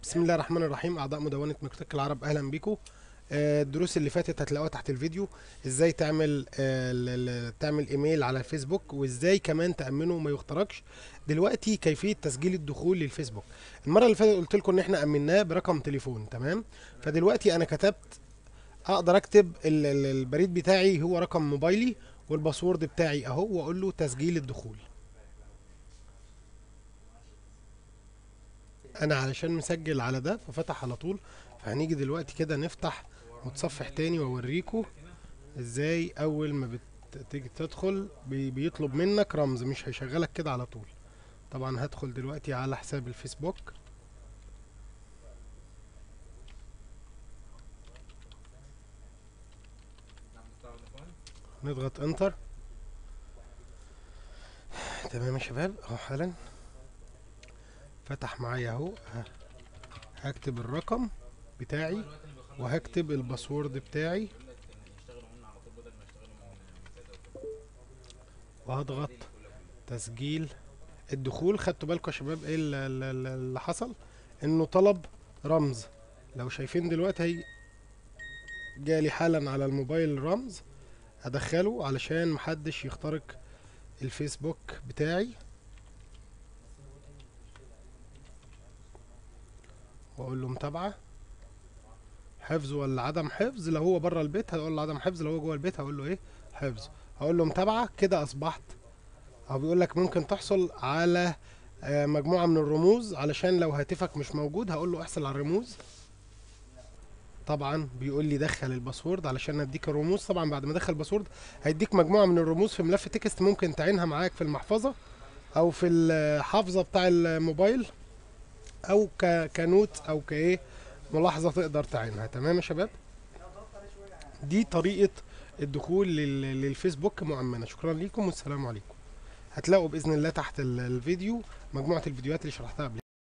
بسم الله الرحمن الرحيم. اعضاء مدونه مكتك العرب، اهلا بكم. الدروس اللي فاتت هتلاقوها تحت الفيديو. ازاي تعمل تعمل ايميل على الفيسبوك، وازاي كمان تامنه وما يخترقش. دلوقتي كيفيه تسجيل الدخول للفيسبوك. المره اللي فاتت قلت لكم ان احنا امناه برقم تليفون، تمام. فدلوقتي انا كتبت، اقدر اكتب البريد بتاعي هو رقم موبايلي، والباسورد بتاعي اهو، واقول له تسجيل الدخول. انا علشان مسجل على ده ففتح على طول. فهنيجي دلوقتي كده نفتح متصفح تاني واوريكم ازاي اول ما تيجي تدخل بيطلب منك رمز، مش هيشغلك كده على طول. طبعا هدخل دلوقتي على حساب الفيسبوك، نضغط انتر. تمام يا شباب، اهو حالا فتح معايا اهو. هكتب الرقم بتاعي وهكتب الباسورد بتاعي وهضغط تسجيل الدخول. خدتوا بالكم يا شباب ايه اللي حصل؟ انه طلب رمز. لو شايفين دلوقتي هي جالي حالا على الموبايل رمز، هدخله علشان محدش يخترق الفيسبوك بتاعي. واقول له متابعة، حفظ ولا عدم حفظ. لو هو بره البيت هقول له عدم حفظ، لو هو جوه البيت هقول له ايه، حفظ. هقول له متابعة. كده اصبحت، او بيقول لك ممكن تحصل على مجموعة من الرموز، علشان لو هاتفك مش موجود هقول له احصل على الرموز. طبعا بيقول لي دخل الباسورد علشان اديك الرموز. طبعا بعد ما ادخل الباسورد هيديك مجموعة من الرموز في ملف تكست، ممكن تعينها معاك في المحفظة او في الحافظة بتاع الموبايل، او كنوت او كايه ملاحظة تقدر تعينها. تمام يا شباب، دي طريقة الدخول للفيسبوك مؤمنة. شكرا لكم والسلام عليكم. هتلاقوا بإذن الله تحت الفيديو مجموعة الفيديوهات اللي شرحتها قبل